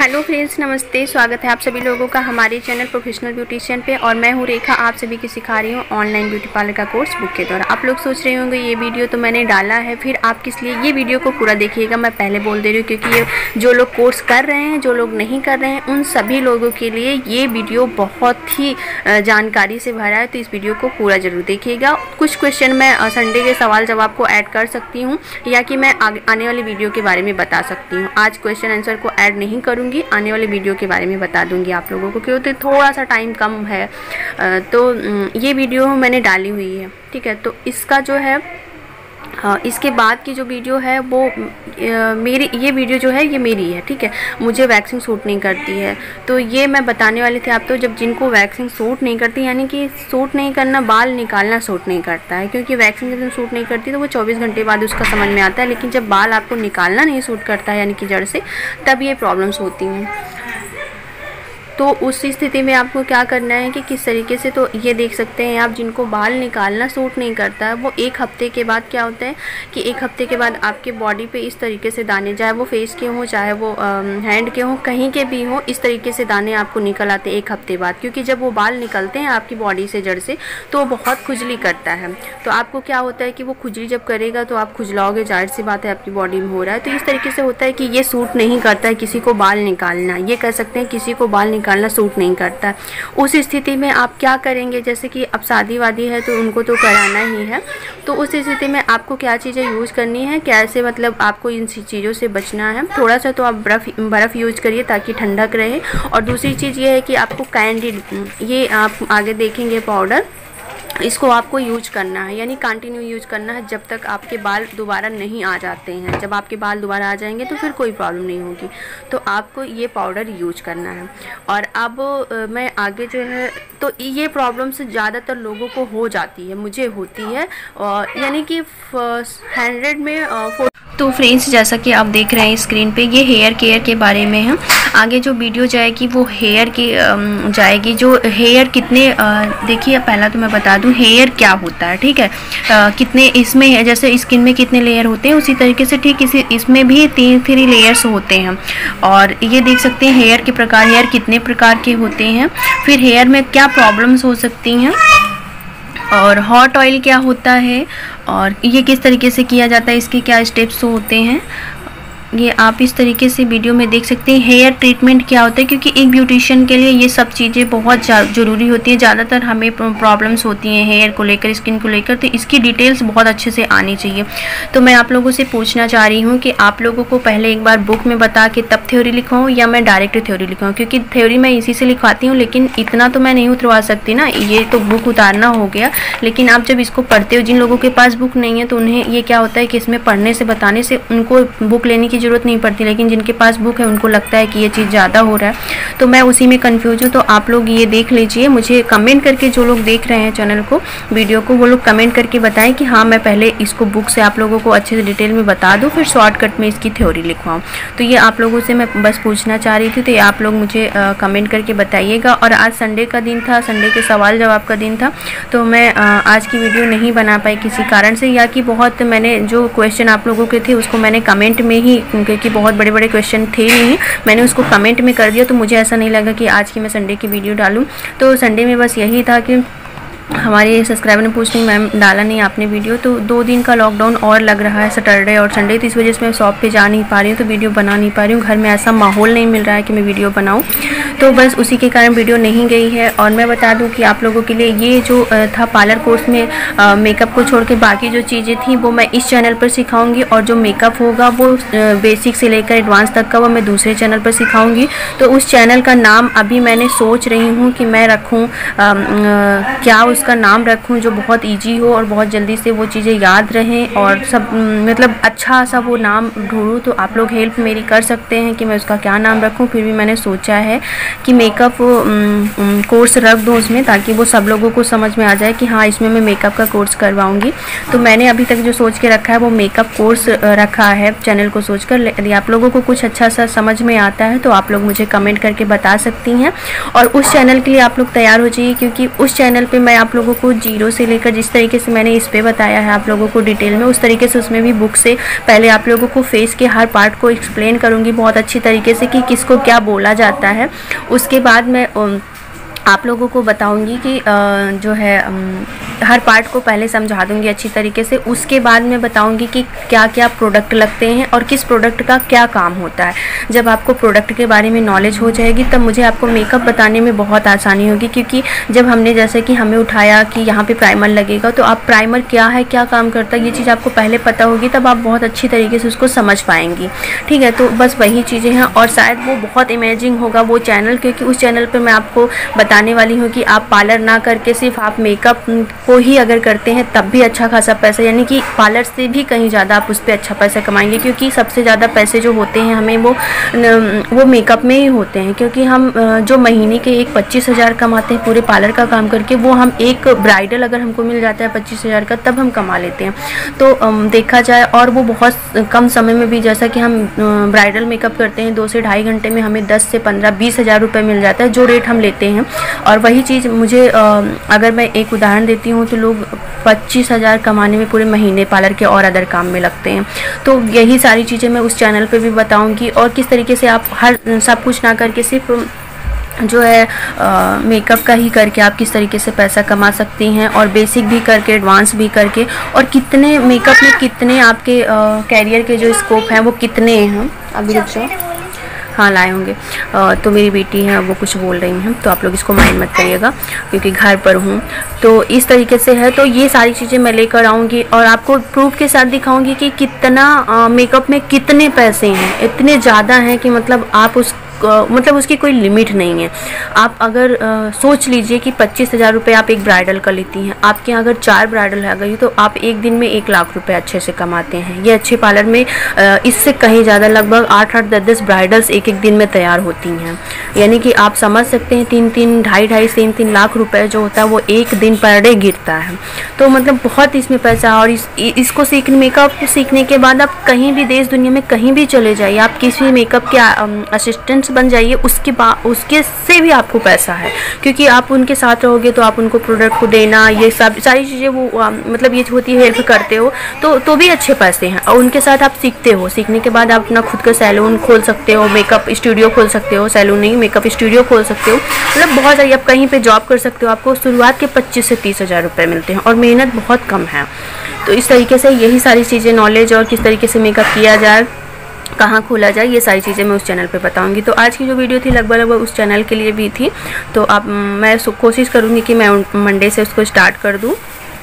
Hello friends, नमस्ते। स्वागत है आप सभी लोगों का हमारे चैनल प्रोफेशनल ब्यूटिशियन पे। और मैं हूँ रेखा, आप सभी की सिखा रही हूँ ऑनलाइन ब्यूटी पार्लर का कोर्स बुक के द्वारा। आप लोग सोच रहे होंगे ये वीडियो तो मैंने डाला है, फिर आप किस लिए ये वीडियो को पूरा देखिएगा। मैं पहले बोल दे रही हूँ क्योंकि ये जो लोग कोर्स कर रहे हैं, जो लोग नहीं कर रहे हैं, उन सभी लोगों के लिए ये वीडियो बहुत ही जानकारी से भरा है। तो इस वीडियो को पूरा ज़रूर देखिएगा। कुछ क्वेश्चन मैं संडे के सवाल जवाब को ऐड कर सकती हूँ, या कि मैं आने वाली वीडियो के बारे में बता सकती हूँ। आज क्वेश्चन आंसर को ऐड नहीं करूँगी, आने वाले वीडियो के बारे में बता दूंगी आप लोगों को, क्योंकि थोड़ा सा टाइम कम है। तो ये वीडियो मैंने डाली हुई है, ठीक है। तो इसका जो है इसके बाद की जो वीडियो है वो मेरी, ये वीडियो जो है ये मेरी है, ठीक है। मुझे वैक्सिंग सूट नहीं करती है, तो ये मैं बताने वाली थी आप तो। जब जिनको वैक्सिंग सूट नहीं करती, यानी कि सूट नहीं करना, बाल निकालना सूट नहीं करता है, क्योंकि वैक्सिंग जब सूट नहीं करती तो वो 24 घंटे बाद उसका समझ में आता है। लेकिन जब बाल आपको निकालना नहीं सूट करता है, यानी कि जड़ से, तब ये प्रॉब्लम्स होती हैं। तो उस स्थिति में आपको क्या करना है कि किस तरीके से, तो ये देख सकते हैं आप, जिनको बाल निकालना सूट नहीं करता है, वो एक हफ्ते के बाद क्या होता है कि एक हफ्ते के बाद आपके बॉडी पे इस तरीके से दाने, चाहे वो फेस के हों, चाहे वो हैंड के हों, कहीं के भी हों, इस तरीके से दाने आपको निकल आते हैं एक हफ्ते बाद। क्योंकि जब वो बाल निकलते हैं आपकी बॉडी से, जड़ से, तो वो बहुत खुजली करता है। तो आपको क्या होता है कि वो खुजली जब करेगा तो आप खुजलाओगे, जाहिर सी बात है, आपकी बॉडी में हो रहा है। तो इस तरीके से होता है कि ये सूट नहीं करता है किसी को बाल निकालना। ये कह सकते हैं किसी को बाल निकालना सूट नहीं करता है। उस स्थिति में आप क्या करेंगे, जैसे कि अब शादी वादी है तो उनको तो कराना ही है। तो उस स्थिति में आपको क्या चीज़ें यूज़ करनी है, कैसे मतलब आपको इन चीज़ों से बचना है। थोड़ा सा तो आप बर्फ़ यूज़ करिए ताकि ठंडक रहे। और दूसरी चीज़ ये है कि आपको कैंडिड, ये आप आगे देखेंगे पाउडर, इसको आपको यूज करना है, यानी कंटिन्यू यूज करना है जब तक आपके बाल दोबारा नहीं आ जाते हैं। जब आपके बाल दोबारा आ जाएंगे तो फिर कोई प्रॉब्लम नहीं होगी। तो आपको ये पाउडर यूज करना है। और अब मैं आगे जो है, तो ये प्रॉब्लम्स ज़्यादातर लोगों को हो जाती है, मुझे होती है, और यानी कि 100 में तो फ्रेंड्स, जैसा कि आप देख रहे हैं स्क्रीन पे, ये हेयर केयर के बारे में है। आगे जो वीडियो जाएगी वो हेयर की जाएगी। जो हेयर कितने, देखिए पहला तो मैं बता दूं हेयर क्या होता है, ठीक है। कितने इसमें है, जैसे स्किन में कितने लेयर होते हैं, उसी तरीके से ठीक इसमें भी 3 लेयर्स होते हैं। और ये देख सकते हैं हेयर के प्रकार, हेयर कितने प्रकार के होते हैं, फिर हेयर में क्या प्रॉब्लम्स हो सकती हैं, और हॉट ऑयल क्या होता है, और ये किस तरीके से किया जाता है, इसके क्या स्टेप्स होते हैं, ये आप इस तरीके से वीडियो में देख सकते हैं। हेयर ट्रीटमेंट क्या होता है, क्योंकि एक ब्यूटिशियन के लिए ये सब चीज़ें बहुत ज़रूरी होती हैं। ज़्यादातर हमें प्रॉब्लम्स होती हैं हेयर को लेकर, स्किन को लेकर, तो इसकी डिटेल्स बहुत अच्छे से आनी चाहिए। तो मैं आप लोगों से पूछना चाह रही हूँ कि आप लोगों को पहले एक बार बुक में बता के तब थ्योरी लिखवाऊँ, या मैं डायरेक्ट थ्योरी लिखवाऊँ, क्योंकि थ्योरी मैं इसी से लिखवाती हूँ, लेकिन इतना तो मैं नहीं उतरवा सकती ना, ये तो बुक उतारना हो गया। लेकिन आप जब इसको पढ़ते हो, जिन लोगों के पास बुक नहीं है तो उन्हें ये क्या होता है कि इसमें पढ़ने से, बताने से उनको बुक लेने की ज़रूरत नहीं पड़ती। लेकिन जिनके पास बुक है उनको लगता है कि ये चीज़ ज़्यादा हो रहा है, तो मैं उसी में कंफ्यूज हूँ। तो आप लोग ये देख लीजिए, मुझे कमेंट करके, जो लोग देख रहे हैं चैनल को, वीडियो को, वो लोग कमेंट करके बताएं कि हाँ मैं पहले इसको बुक से आप लोगों को अच्छे से डिटेल में बता दूँ, फिर शॉर्टकट में इसकी थ्योरी लिखवाऊँ। तो ये आप लोगों से मैं बस पूछना चाह रही थी, तो ये आप लोग मुझे कमेंट करके बताइएगा। और आज संडे का दिन था, संडे के सवाल जवाब का दिन था, तो मैं आज की वीडियो नहीं बना पाई किसी कारण से, या कि बहुत मैंने जो क्वेश्चन आप लोगों के थे उसको मैंने कमेंट में ही, क्योंकि बहुत बड़े बड़े क्वेश्चन थे नहीं, मैंने उसको कमेंट में कर दिया। तो मुझे ऐसा नहीं लगा कि आज की मैं संडे की वीडियो डालूं। तो संडे में बस यही था कि हमारे सब्सक्राइबर ने पूछ ली मैम डाला नहीं आपने वीडियो, तो 2 दिन का लॉकडाउन और लग रहा है, सैटरडे और संडे, तो इस वजह से मैं शॉप पे जा नहीं पा रही हूँ, तो वीडियो बना नहीं पा रही हूँ। घर में ऐसा माहौल नहीं मिल रहा है कि मैं वीडियो बनाऊँ, तो बस उसी के कारण वीडियो नहीं गई है। और मैं बता दूं कि आप लोगों के लिए ये जो था पार्लर कोर्स में, मेकअप को छोड़ के बाकी जो चीज़ें थी वो मैं इस चैनल पर सिखाऊंगी, और जो मेकअप होगा वो बेसिक से लेकर एडवांस तक का वो मैं दूसरे चैनल पर सिखाऊंगी। तो उस चैनल का नाम अभी मैंने सोच रही हूँ कि मैं रखूँ, क्या उसका नाम रखूँ जो बहुत ईजी हो और बहुत जल्दी से वो चीज़ें याद रहें, और सब मतलब अच्छा सा वो नाम ढूंढूँ। तो आप लोग हेल्प मेरी कर सकते हैं कि मैं उसका क्या नाम रखूँ। फिर भी मैंने सोचा है कि मेकअप कोर्स रख दूँ उसमें, ताकि वो सब लोगों को समझ में आ जाए कि हाँ इसमें मैं मेकअप का कोर्स करवाऊँगी। तो मैंने अभी तक जो सोच के रखा है वो मेकअप कोर्स रखा है चैनल को सोचकर। यदि आप लोगों को कुछ अच्छा सा समझ में आता है तो आप लोग मुझे कमेंट करके बता सकती हैं। और उस चैनल के लिए आप लोग तैयार हो जाइए, क्योंकि उस चैनल पे मैं आप लोगों को जीरो से लेकर जिस तरीके से मैंने इस पे बताया है आप लोगों को डिटेल में, उस तरीके से उसमें भी बुक से पहले आप लोगों को फेस के हर पार्ट को एक्सप्लेन करूँगी बहुत अच्छी तरीके से कि किसको क्या बोला जाता है। उसके बाद मैं आप लोगों को बताऊंगी कि जो है हर पार्ट को पहले समझा दूंगी अच्छी तरीके से। उसके बाद मैं बताऊंगी कि क्या क्या प्रोडक्ट लगते हैं और किस प्रोडक्ट का क्या काम होता है। जब आपको प्रोडक्ट के बारे में नॉलेज हो जाएगी तब मुझे आपको मेकअप बताने में बहुत आसानी होगी, क्योंकि जब हमने जैसे कि हमें उठाया कि यहाँ पे प्राइमर लगेगा, तो आप प्राइमर क्या है, क्या काम करता है, ये चीज़ आपको पहले पता होगी, तब आप बहुत अच्छी तरीके से उसको समझ पाएंगी। ठीक है, तो बस वही चीज़ें हैं और शायद वो बहुत अमेजिंग होगा वो चैनल, क्योंकि उस चैनल पर मैं आपको बताने वाली हूँ कि आप पार्लर ना करके सिर्फ आप मेकअप को ही अगर करते हैं तब भी अच्छा खासा पैसा, यानी कि पार्लर से भी कहीं ज़्यादा आप उस पर अच्छा पैसा कमाएंगे, क्योंकि सबसे ज़्यादा पैसे जो होते हैं हमें वो मेकअप में ही होते हैं। क्योंकि हम जो महीने के 25,000 कमाते हैं पूरे पार्लर का काम करके, वो हम एक ब्राइडल अगर हमको मिल जाता है 25,000 का तब हम कमा लेते हैं। तो देखा जाए, और वो बहुत कम समय में भी, जैसा कि हम ब्राइडल मेकअप करते हैं 2 से ढाई घंटे में हमें 10 से 15-20 हज़ार रुपये मिल जाता है, जो रेट हम लेते हैं। और वही चीज़ मुझे अगर मैं एक उदाहरण देती हूँ तो लोग 25,000 कमाने में पूरे महीने पार्लर के और अदर काम में लगते हैं। तो यही सारी चीज़ें मैं उस चैनल पे भी बताऊंगी, और किस तरीके से आप हर सब कुछ ना करके सिर्फ जो है मेकअप का ही करके आप किस तरीके से पैसा कमा सकती हैं, और बेसिक भी करके एडवांस भी करके, और कितने मेकअप में कितने आपके कैरियर के जो स्कोप हैं वो कितने हैं। अभी रुक जाओ, हाँ लाए होंगे। तो मेरी बेटी है वो कुछ बोल रही हैं, तो आप लोग इसको माइंड मत करिएगा क्योंकि घर पर हूँ। तो इस तरीके से है, तो ये सारी चीज़ें मैं लेकर आऊँगी और आपको प्रूफ के साथ दिखाऊँगी कि कितना मेकअप में कितने पैसे हैं। इतने ज़्यादा हैं कि मतलब आप उसकी कोई लिमिट नहीं है। आप अगर सोच लीजिए कि 25,000 रुपये आप एक ब्राइडल का लेती हैं, आपके यहाँ अगर 4 ब्राइडल आ गई तो आप एक दिन में 1 लाख रुपए अच्छे से कमाते हैं। ये अच्छे पार्लर में इससे कहीं ज़्यादा लगभग 8-8, 10-10 ब्राइडल्स एक दिन में तैयार होती हैं। यानी कि आप समझ सकते हैं 3-3, ढाई-ढाई, 3-3 लाख रुपए जो होता है वो एक दिन पर डे गिरता है। तो मतलब बहुत इसमें पैसा। और इसको मेकअप सीखने के बाद आप कहीं भी देश दुनिया में कहीं भी चले जाइए, आप किसी मेकअप के असिस्टेंट बन जाइए, उसके से भी आपको पैसा है, क्योंकि आप उनके साथ रहोगे तो आप उनको प्रोडक्ट को देना, ये सब सारी चीज़ें वो मतलब ये होती है, हेल्प करते हो तो भी अच्छे पैसे हैं। और उनके साथ आप सीखते हो, सीखने के बाद आप अपना खुद का सैलून खोल सकते हो, मेकअप स्टूडियो खोल सकते हो, सैलून नहीं मेकअप स्टूडियो खोल सकते हो, मतलब बहुत सारी आप कहीं पर जॉब कर सकते हो। आपको शुरुआत के 25 से 30 हज़ार रुपये मिलते हैं और मेहनत बहुत कम है। तो इस तरीके से यही सारी चीज़ें, नॉलेज और किस तरीके से मेकअप किया जाए, कहाँ खोला जाए, ये सारी चीज़ें मैं उस चैनल पे बताऊंगी। तो आज की जो वीडियो थी लगभग उस चैनल के लिए भी थी। तो अब मैं कोशिश करूँगी कि मैं मंडे से उसको स्टार्ट कर दूँ,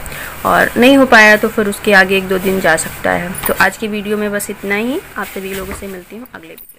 और नहीं हो पाया तो फिर उसके आगे 1-2 दिन जा सकता है। तो आज की वीडियो में बस इतना ही। आप सभी लोगों से मिलती हूँ अगले वीडियो।